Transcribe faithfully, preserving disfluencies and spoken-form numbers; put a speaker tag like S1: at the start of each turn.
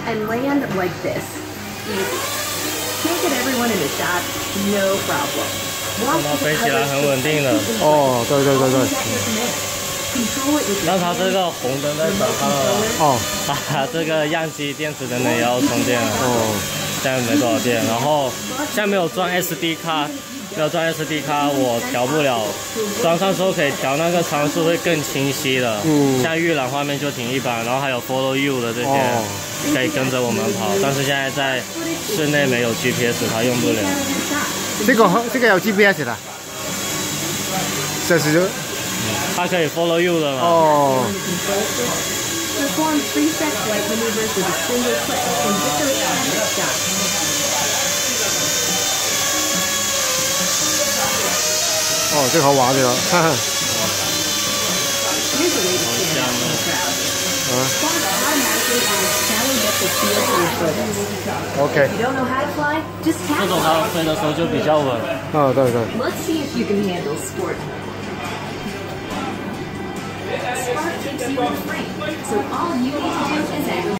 S1: and land like this. Easy. Can't get everyone in the shot, no problem.
S2: 它飞起来很稳定的。
S3: 哦，对对对对。
S2: 那它这个红灯在转换了。
S3: 哦。
S2: 它这个样机电池等等也要充电了。哦。现在没多少电，然后现在没有装 S D 卡，没有装 S D 卡我调不了。装上之后可以调那个参数会更清晰的。嗯。像预览画面就挺一般，然后还有 Follow You 的这些。哦。可以跟着我们跑，但是现在在室内没有 G P S， 它用不了。
S3: 这个这个有 G P S 的，这是就，
S2: 它可以 follow you 的嘛？
S3: 哦。哦，这个好玩的了，哈哈。嗯。OK。
S2: 这种它飞的时候就比较稳。
S3: 啊，对对。
S1: Let's see if you can handle sport. Spark keeps you in frame, so all you need to do is